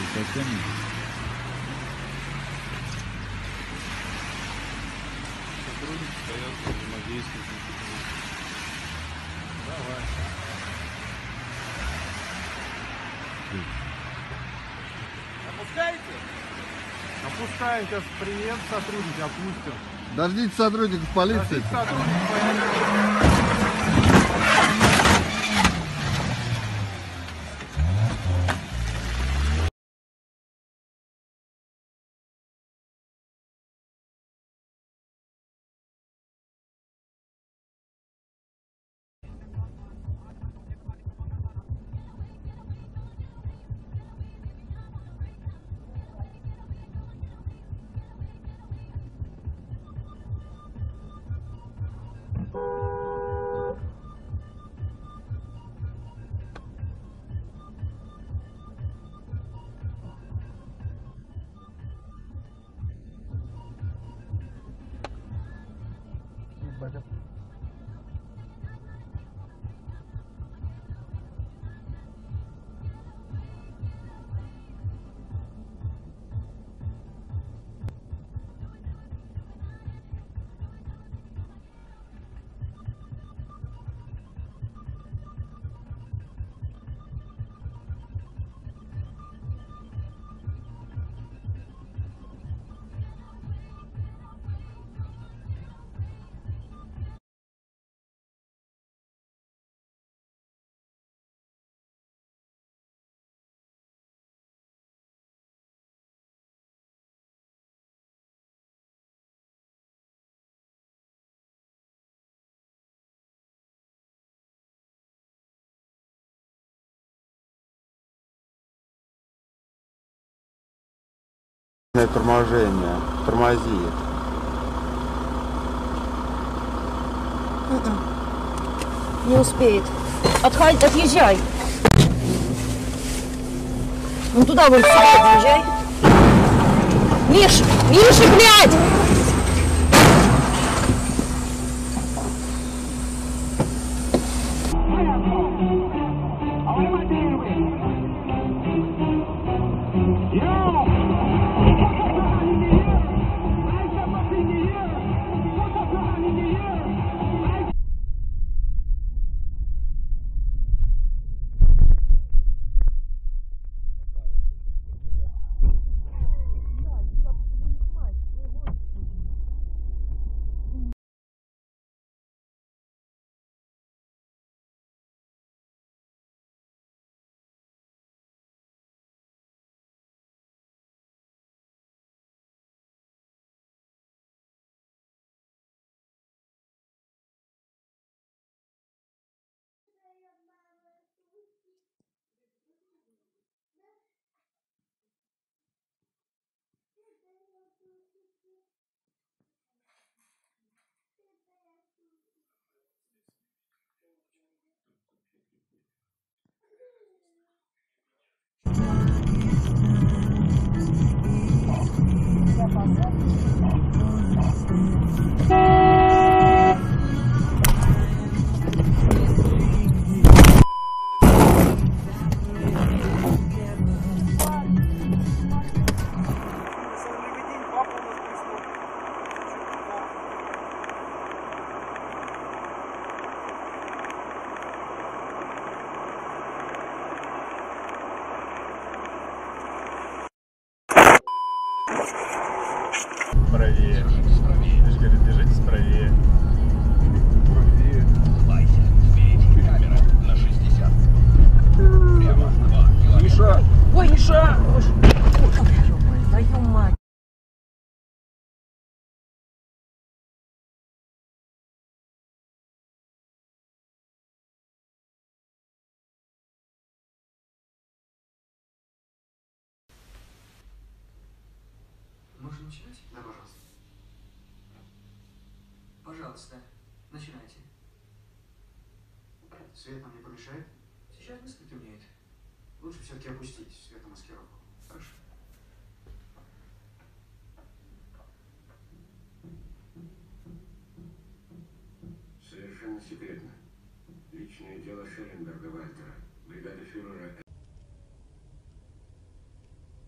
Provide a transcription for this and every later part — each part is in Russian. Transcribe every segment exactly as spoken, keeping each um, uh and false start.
Потянем. Сотрудник остается взаимодействовать. Давай. Опускаете? Опускаем. Сейчас приедет сотрудник, опустим. Дождитесь сотрудников полиции. Дождитесь сотрудников полиции. Батя. Торможение. Тормози. Не успеет. Отходи, отъезжай. Ну туда вон сюда подъезжай. Миш, Миша, блядь! Правее. Ты же говоришь, держитесь правее. Правее. Камера на шестьдесят. Прямо два километра. Миша! Ой, Миша! Твою мать! Можно начинать? Да, пожалуйста. Пожалуйста, начинайте. Свет нам не помешает? Сейчас быстро темнеет. Лучше все-таки опустить светомаскировку. Хорошо. Совершенно секретно. Личное дело Шелленберга Вальтера, бригада фюрера.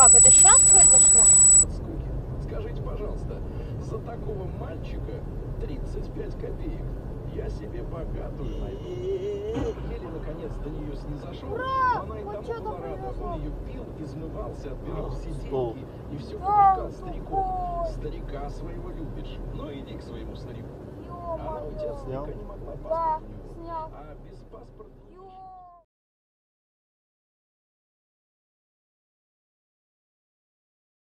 как, это сейчас произошло? Скуки. Скажите, пожалуйста, за такого мальчика тридцать пять копеек. Я себе богатую найду. Еле наконец до нее снизошел, но она и тому была рада. Он ее пил, измывался, отбирал все деньги и все попрекал стариков. Старика своего любишь. Ну иди к своему старику. Она у тебя старика не могла, паспорт у него. А без паспорта